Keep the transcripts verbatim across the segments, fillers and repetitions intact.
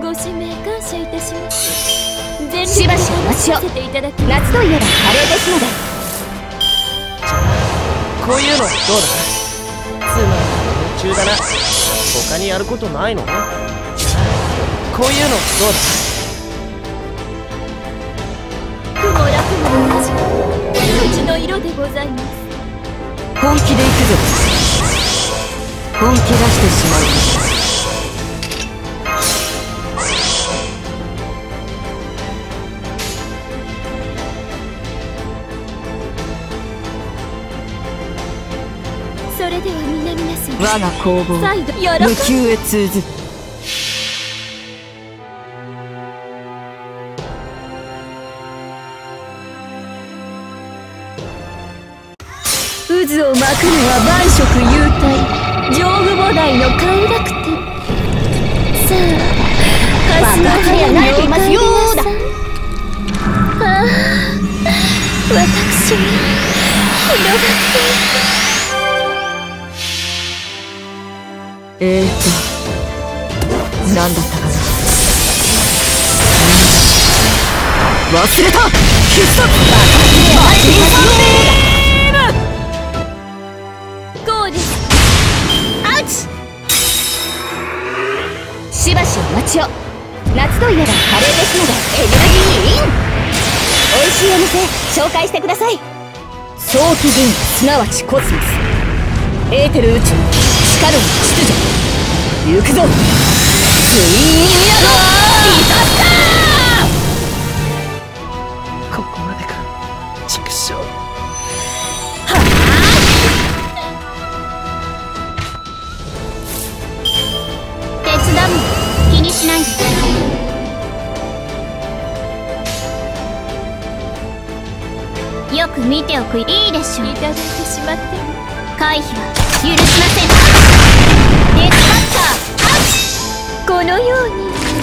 ご指名感謝いたします。全しばしお待ちを。夏といえばカレーですので。 こういうのどうだ？つまり夢中だな。他にやることないの？こういうのどうだ？ 雲楽も同じうちの色でございます。 本気で行くぞ。本気出してしまう。 それでは皆々さん、 我が攻防再度よろ無休へ通ず。渦を巻くのは万色幽体、上部菩提の快楽天。さあ、明日の早にお帰りなさい。ああ、私に広がっていく。えーと何だったかな。忘れた。必殺マジンサンビーム。 ゴーです。 アウチ。しばしお待ちを。夏といえばカレーですのでエネルギーイン。美味しいお店紹介してください。早期銀河すなわちコスモス、エーテル宇宙、地下の秩序。行くぞツインインアドディザスター。 ここまでか。畜生。 はあ、手伝う。気にしないで。よく見ておく。いいでしょう。 いただいてしまっても回避は許しません。デスマッターアウチ。 このように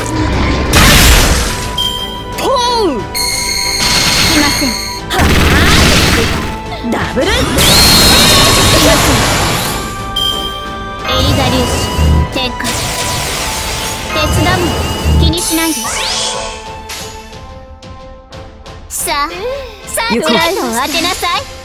ポーン。すいません。はあ、ダブルエリザ粒子展開。手伝う。気にしないで。さあ、サーチライトを当てなさい。